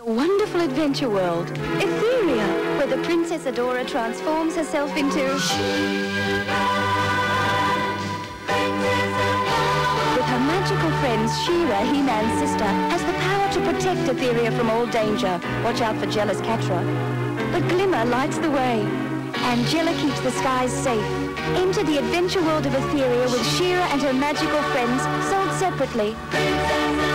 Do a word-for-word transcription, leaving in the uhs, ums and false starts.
A wonderful adventure world, Etheria, where the Princess Adora transforms herself into... With her magical friends, She-Ra, He-Man's sister, has the power to protect Etheria from all danger. Watch out for jealous Catra. But Glimmer lights the way. Angela keeps the skies safe. Enter the adventure world of Etheria with She-Ra and her magical friends, sold separately.